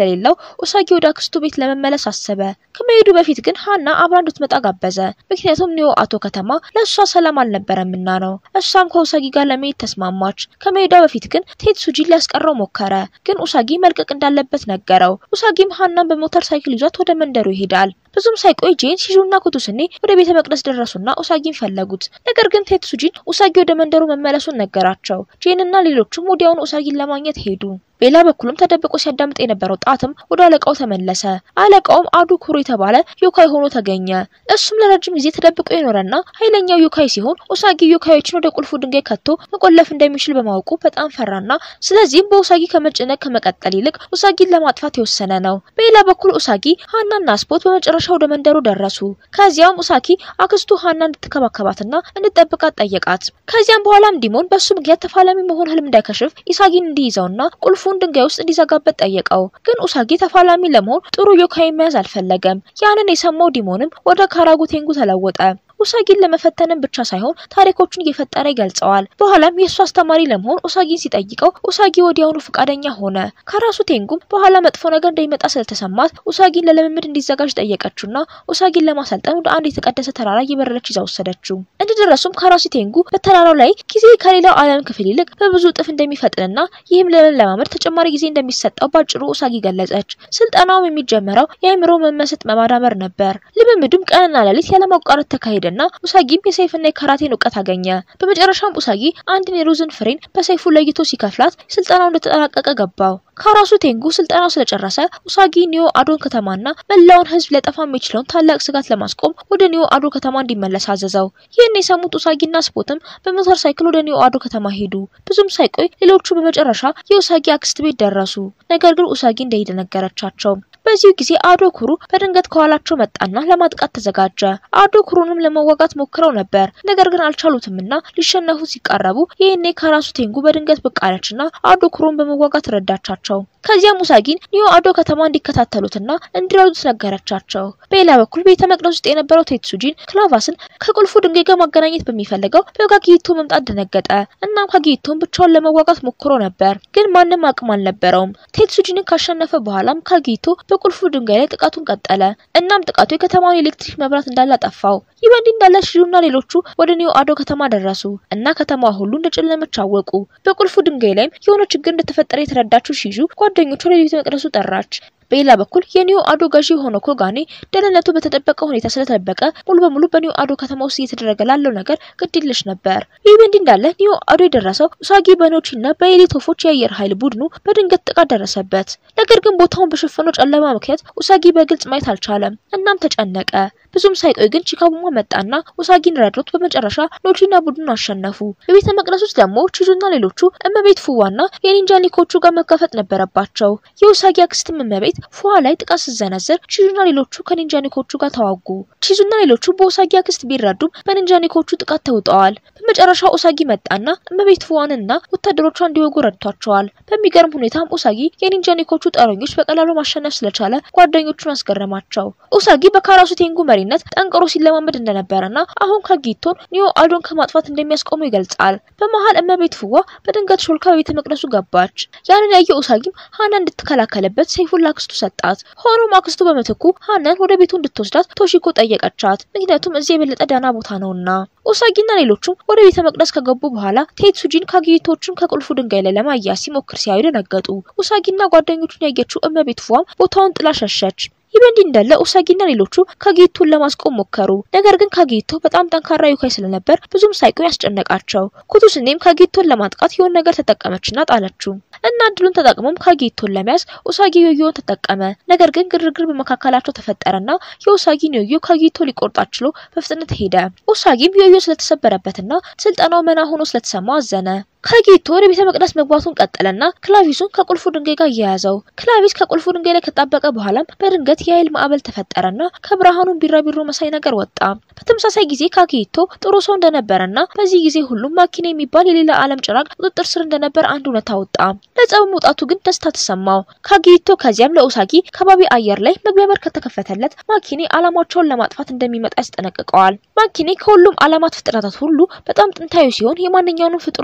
ኡሳጊ ወደ አክስቱ ቤት ለመመለስ አሰበ። ከመሄዱ በፊት ግን ሃና አብራ እንድትመጣ ጋበዘ። ምክንያቱም ኒዮ አዶ ከተማ ለሷ ሰላም አልነበረምና ነው። እሷም ከኡሳጊ ጋር ለመሄድ ተስማማች። ከመሄዷ በፊት ግን ቴትሱጂን ሊያስቀረው ሞከረ። ግን ኡሳጊ መልቀቅ እንዳለበት ነገረው። ኡሳጊም ሃናን በሞተር ሳይክል ይዟት ወደ መንደሩ ይሄዳል። ብዙም ሳይቆይ ጄን ሺዙና ኩቱስኔ ወደ ቤተ መቅደስ ደረሱና ኡሳጊን ፈለጉት። ነገር ግን ቴትሱጂን ኡሳጊ ወደ መንደሩ መመለሱን ነገራቸው። ጄንና ሌሎቹም ወዲያውኑ ኡሳጊን ለማግኘት ሄዱ። በሌላ በኩልም ተደብቆ ሲያዳምጥ የነበረው ጣትም ወደ አለቃው ተመለሰ። አለቃውም አዶ ኩሩ የተባለ ዮካይ ሆኖ ተገኘ። እሱም ለረጅም ጊዜ ተደብቆ የኖረና ኃይለኛው ዮካይ ሲሆን ኡሳጊ ዮካዮችን ወደ ቁልፉ ድንጋይ ከቶ መቆለፍ እንደሚችል በማወቁ በጣም ፈራና ስለዚህም በኡሳጊ ከመጨነቅ ከመቀጠል ይልቅ ኡሳጊን ለማጥፋት የወሰነ ነው። በሌላ በኩል ኡሳጊ ሃናና ስፖት በመጨረሻ ወደ መንደሩ ደረሱ። ከዚያም ኡሳጊ አክስቱ ሃና እንድትከባከባትና እንድትጠብቃት ጠየቃት። ከዚያም በኋላም ዲሞን በሱ ምክንያት ተፋላሚ መሆን ህልም እንዳይከሽፍ ኢሳጊን እንዲይዘውና ቁልፉ ድንጋይ ውስጥ እንዲዘጋበት ጠየቀው። ግን ኡሳጊ ተፋላሚ ለመሆን ጥሩ ዮካይ መያዝ አልፈለገም። ያንን የሰማው ዲሞንም ወደ ካራጉቴንጉ ተለወጠ። ኡሳጊን ለመፈተንም ብቻ ሳይሆን ታሪኮቹን እየፈጠረ ይገልጸዋል። በኋላም የሱ አስተማሪ ለመሆን ኡሳጊን ሲጠይቀው ኡሳጊ ወዲያውኑ ፈቃደኛ ሆነ። ካራሱ ቴንጉም በኋላ መጥፎ ነገር እንደሚመጣ ስለተሰማት ኡሳጊን ለልምምድ እንዲዘጋጅ ጠየቀችውና ኡሳጊን ለማሰልጠን ወደ አንድ የተቀደሰ ተራራ እየበረረች ይዛው ወሰደችው። እንደደረሱም ካራሱ ቴንጉ በተራራው ላይ ጊዜ ከሌላው ዓለም ክፍል ይልቅ በብዙ እጥፍ እንደሚፈጥንና ይህም ለመለማመድ ተጨማሪ ጊዜ እንደሚሰጠው ባጭሩ ኡሳጊ ገለጸች። ስልጠናውም የሚጀምረው የአእምሮ መመሰጥ በማዳበር ነበር። ልምምዱም ቀንና ሌሊት ያለማቋረጥ ተካሄደ እና ኡሳጊም የሰይፍና የካራቴን ዕውቀት አገኘ። በመጨረሻም ኡሳጊ አንድ የሩዝን ፍሬን በሰይፉ ለይቶ ሲከፍላት ስልጠናው እንደተጠናቀቀ ገባው። ካራሱ ቴንጉ ስልጠናው ስለጨረሰ ኡሳጊ ኒዮ አዶን ከተማና መላውን ህዝብ ሊያጠፋ የሚችለውን ታላቅ ስጋት ለማስቆም ወደ ኒዮ አዶ ከተማ እንዲመለስ አዘዘው። ይህን የሰሙት ኡሳጊና ስፖትም በሞተር ሳይክል ወደ ኒዮ አዶ ከተማ ሄዱ። ብዙም ሳይቆይ ሌሎቹ በመጨረሻ የኡሳጊ አክስት ቤት ደረሱ። ነገር ግን ኡሳጊ እንደሄደ ነገረቻቸው። በዚህ ጊዜ አዶ ኩሩ በድንገት ከኋላቸው መጣና ለማጥቃት ተዘጋጀ። አዶ ኩሩንም ለመዋጋት ሞክረው ነበር። ነገር ግን አልቻሉትምና ሊሸነፉ ሲቃረቡ ይሄኔ ካራሱ ቴንጉ በድንገት ብቅ አለችና አዶ ኩሩን በመዋጋት ረዳቻቸው። ከዚያም ኡሳጊን ኒዮ አዶ ከተማ እንዲከታተሉትና እንዲረዱት ነገረቻቸው። በሌላ በኩል ቤተ መቅደስ ውስጥ የነበረው ቴትሱጂን ክላቫስን ከቁልፉ ድንጋይ ጋር ማገናኘት በሚፈልገው በካጊቶ መምጣት ደነገጠ። እናም ካጊቶን ብቻውን ለመዋጋት ሞክሮ ነበር፣ ግን ማንም አቅም አልነበረውም። ቴትሱጂንን ካሸነፈ በኋላም ካጊቶ በቁልፉ ድንጋይ ላይ ጥቃቱን ቀጠለ። እናም ጥቃቱ የከተማውን ኤሌክትሪክ መብራት እንዳለ አጠፋው። ይህ በእንዲህ እንዳለ ሺዙና ሌሎቹ ወደ ኒዮ አዶ ከተማ ደረሱ እና ከተማዋ ሁሉ እንደጨለመች አወቁ። በቁልፉ ድንጋይ ላይም የሆነ ችግር እንደተፈጠረ የተረዳችው ሺዙ ጓደኞቿ ወደ ቤተ መቅደሱ ጠራች። በሌላ በኩል የኒዮ አዶ ገዢ ሆኖ ኮጋኔ ደህንነቱ በተጠበቀ ሁኔታ ስለተጠበቀ ሙሉ በሙሉ በኒዮ አዶ ከተማ ውስጥ እየተደረገ ላለው ነገር ግድልሽ ነበር። ይህ በእንዲህ እንዳለ ኒዮ አዶ የደረሰው ኡሳጊ በኖቺና በኤሊት ወፎች የአየር ኃይል ቡድኑ በድንገት ጥቃት ደረሰበት። ነገር ግን ቦታውን በሸፈነው ጨለማ ምክንያት ኡሳጊ በግልጽ ማየት አልቻለም። እናም ተጨነቀ። ብዙም ሳይቆይ ግን ቺካቡማ መጣና ኡሳጊን ረድቶት በመጨረሻ ኖቺና ቡድኑ አሸነፉ። በቤተ መቅደስ ውስጥ ደግሞ ቺዙና ሌሎቹ እመቤት ፉዋና የኒንጃ ኒኮቹ ጋር መጋፈጥ ነበረባቸው። የኡሳጊ አክስትም እመቤት ፉዋ ላይ ጥቃት ሲዘነዝር ቺዙና ሌሎቹ ከኒንጃ ኒኮቹ ጋር ተዋጉ። ቺዙና ሌሎቹ በኡሳጊ አክስት ቢረዱም በኒንጃ ኒኮቹ ጥቃት ተውጠዋል። በመጨረሻ ኡሳጊ መጣና እመቤት ፉዋንና ወታደሮቿን እንዲወጉ ረድቷቸዋል። በሚገርም ሁኔታም ኡሳጊ የኒንጃ ኒኮቹ ጦረኞች በቀላሉ ማሸነፍ ስለቻለ ጓደኞቹን አስገረማቸው። ኡሳጊ በካራሱ ቴንጉ መሪነት ጠንቅሮ ሲለማመድ እንደነበረና አሁን ካጊቶን ኒዮ አዶን ከማጥፋት እንደሚያስቆሙ ይገልጻል። በመሃል እመቤት ፉዋ በድንገት ሾልካ በቤተ መቅደሱ ገባች። ያንን ያየው ኡሳጊም ሃና እንድትከላከልበት ሰይፉን ላክስቱ ሰጣት። ሆኖም አክስቱ በመተኩ ሃናን ወደ ቤቱ እንድትወስዳት ቶሺኮ ጠየቀቻት። ምክንያቱም እዚህ የበለጠ ዳና ቦታ ነውና። ኡሳጊና ሌሎቹም ወደ ቤተ መቅደስ ከገቡ በኋላ ቴትሱጂን ካጊቶቹን ከቁልፉ ድንጋይ ላይ ለማያዝ ሲሞክር ሲያዩ ደነገጡ። ኡሳጊና ጓደኞቹን ያየችው እመቤት ፉዋም ቦታውን ጥላ ሸሸች። ይህ በእንዲህ እንዳለ ኡሳጊና ሌሎቹ ካጊቶን ለማስቆም ሞከሩ። ነገር ግን ካጊቶ በጣም ጠንካራ ዮካይ ስለነበር ብዙም ሳይቆይ ያስጨነቃቸው። ኩቱስኔም ካጊቶን ለማጥቃት የሆነ ነገር ተጠቀመችና ጣለችው እና እድሉን ተጠቅሞም ካጊቶን ለመያዝ ኡሳጊ ዮዮን ተጠቀመ። ነገር ግን ግርግር በመካከላቸው ተፈጠረና የኡሳጊን ዮዮ ካጊቶ ሊቆርጣት ችሎ በፍጥነት ሄደ። ኡሳጊም ዮዮ ስለተሰበረበትና ስልጠናው መና ሆኖ ስለተሰማው አዘነ። ካጊቶ ወደ ቤተ መቅደስ መግባቱን ቀጠለና ክላቪሱን ከቁልፉ ድንጋይ ጋር ያያዘው። ክላቪስ ከቁልፉ ድንጋይ ላይ ከጣበቀ በኋላም በድንገት የኃይል ማዕበል ተፈጠረና ከብርሃኑ ቢራቢሮ መሳይ ነገር ወጣ። በተመሳሳይ ጊዜ ካጊቶ ጥሩ ሰው እንደነበረና በዚህ ጊዜ ሁሉም ማኪኔ የሚባል የሌላ ዓለም ጭራቅ ቁጥጥር ስር እንደነበር አንድ እውነታ ወጣ። ለጸብ መውጣቱ ግን ደስታ ተሰማው። ካጊቶ ከዚያም ለኡሳጊ ከባቢ አየር ላይ መግቢያ በር ከተከፈተለት ማኪኔ ዓላማቸውን ለማጥፋት እንደሚመጣ ያስጠነቅቀዋል። ማኪኔ ከሁሉም ዓለማት ፍጥረታት ሁሉ በጣም ጥንታዊ ሲሆን የማንኛውንም ፍጡር ህይወት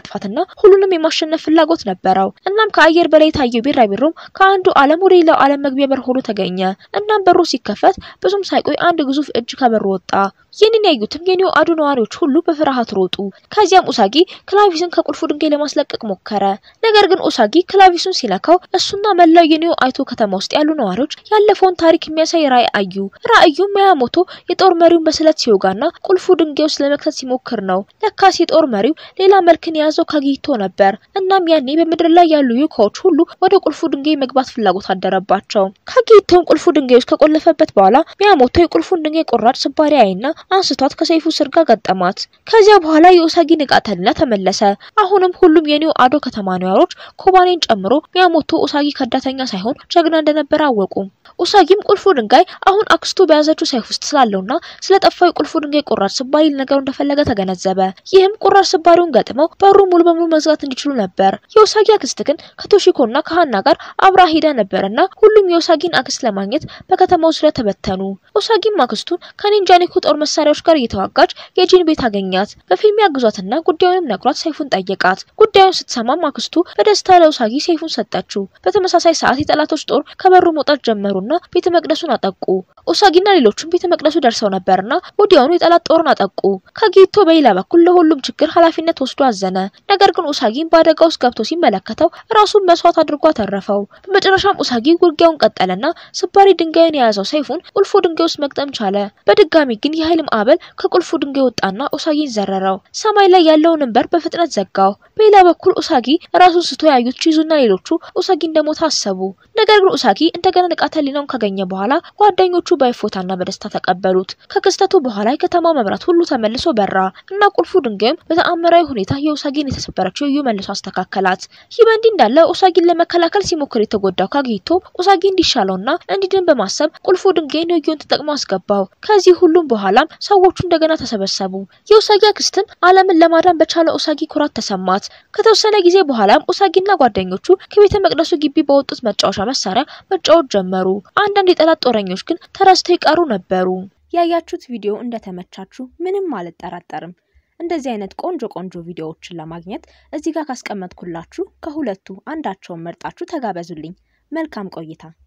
የማጥፋትና ሁሉንም የማሸነፍ ፍላጎት ነበረው። እናም ከአየር በላይ ታየው ቢራቢሮም ከአንዱ ዓለም ወደ ሌላው ዓለም መግቢያ በር ሆኖ ተገኘ። እናም በሩ ሲከፈት ብዙም ሳይቆይ አንድ ግዙፍ እጅ ከበሩ ወጣ። ይህንን ያዩትም የኒዮ አዶ ነዋሪዎች ሁሉ በፍርሃት ሮጡ። ከዚያም ኡሳጊ ክላቪስን ከቁልፉ ድንጋይ ለማስለቀቅ ሞከረ። ነገር ግን ኡሳጊ ክላቪሱን ሲነካው እሱና መላው የኒዮ አይቶ ከተማ ውስጥ ያሉ ነዋሪዎች ያለፈውን ታሪክ የሚያሳይ ራእይ አዩ። ራእዩ ሚያሞቶ የጦር መሪውን በስለት ሲወጋና ቁልፉ ድንጋይ ውስጥ ለመክተት ሲሞክር ነው። ለካስ የጦር መሪው ሌላ መልክን የያዘው ካጊቶ ነበር። እናም ያኔ በምድር ላይ ያሉ ዩካዎች ሁሉ ወደ ቁልፉ ድንጋይ መግባት ፍላጎት አደረባቸው። ካጊቶም ቁልፉ ድንጋይ ውስጥ ከቆለፈበት በኋላ ሚያሞቶ የቁልፉን ድንጋይ ቆራጭ ስባሪ አይና አንስቷት ከሰይፉ ስር ጋር ገጠማት። ከዚያ በኋላ የኡሳጊ ንቃተልና ተመለሰ። አሁንም ሁሉም የኒዮ አዶ ከተማ ነዋሪዎች ኮባኔን ጨምሮ ሚያሞቶ ኡሳጊ ከዳተኛ ሳይሆን ጀግና እንደነበረ አወቁ። ኡሳጊም ቁልፉ ድንጋይ አሁን አክስቱ በያዘችው ሰይፍ ውስጥ ስላለውና ስለጠፋው ቁልፉ ድንጋይ ቆራጭ ስባሪ ነገሩ እንደፈለገ ተገነዘበ። ይህም ቆራጭ ስባሪውን ገጥመው በሩ ሙሉ በሙሉ መዝጋት እንዲችሉ ነበር። የኡሳጊ አክስት ግን ከቶሺኮና ከሃና ጋር አብራ ሄዳ ነበርና ሁሉም የኡሳጊን አክስት ለማግኘት በከተማው ዙሪያ ተበተኑ። ኡሳጊም አክስቱን ከኒንጃኒኮ ጦር መሳሪያዎች ጋር እየተዋጋች የጂን ቤት አገኛት። በፊልም ያግዟትና ጉዳዩንም ነግሯት ሰይፉን ጠየቃት። ጉዳዩን ስትሰማም አክስቱ በደስታ ለኡሳጊ ሰይፉን ሰጠችው። በተመሳሳይ ሰዓት የጠላቶች ጦር ከበሩ መውጣት ጀመሩና ቤተ መቅደሱን አጠቁ። ኡሳጊና ሌሎችም ቤተ መቅደሱ ደርሰው ነበርና ወዲያውኑ የጠላት ጦርን አጠቁ። ካጊቶ በሌላ በኩል ለሁሉም ችግር ኃላፊነት ወስዶ አዘነ። ነገር ግን ኡሳጊን በአደጋ ውስጥ ገብቶ ሲመለከተው ራሱን መስዋዕት አድርጎ አተረፈው። በመጨረሻም ኡሳጊ ውጊያውን ቀጠለና ስባሪ ድንጋዩን የያዘው ሰይፉን ቁልፉ ድንጋይ ውስጥ መግጠም ቻለ። በድጋሚ ግን የኃይል ማዕበል ከቁልፉ ድንጋይ ወጣና ኡሳጊን ዘረረው። ሰማይ ላይ ያለውን በር በፍጥነት ዘጋው። በሌላ በኩል ኡሳጊ ራሱን ስቶ ያዩት ቺዙና ሌሎቹ ኡሳጊ እንደሞተ አሰቡ። ነገር ግን ኡሳጊ እንደገና ንቃተ ህሊናውን ካገኘ በኋላ ጓደኞቹ በይፎታና በደስታ ተቀበሉት። ከክስተቱ በኋላ የከተማው መብራት ሁሉ ተመልሶ በራ እና ቁልፉ ድንጋይም በተአምራዊ ሁኔታ የኡሳጊን የተሰበረችው ዩ መልሶ አስተካከላት። ይህ በእንዲህ እንዳለ ኡሳጊን ለመከላከል ሲሞክር የተጎዳው ካጊቶ ኡሳጊ እንዲሻለውና እንዲድን በማሰብ ቁልፉ ድንጋይን ዩን ተጠቅሞ አስገባው። ከዚህ ሁሉም በኋላም ሰዎቹ እንደገና ተሰበሰቡ። የኡሳጊ አክስትን ዓለምን ለማዳን በቻለ ኡሳጊ ኩራት ተሰማት። ከተወሰነ ጊዜ በኋላም ኡሳጊና ጓደኞቹ ከቤተ መቅደሱ ግቢ በወጡት መጫወቻ መሳሪያ መጫወት ጀመሩ። አንዳንድ የጠላት ጦረኞች ግን ተረስተው ይቀሩ ነበሩ። ያያችሁት ቪዲዮ እንደተመቻችሁ ምንም አልጠራጠርም። እንደዚህ አይነት ቆንጆ ቆንጆ ቪዲዮዎችን ለማግኘት እዚህ ጋር ካስቀመጥኩላችሁ ከሁለቱ አንዳቸውን መርጣችሁ ተጋበዙልኝ። መልካም ቆይታ።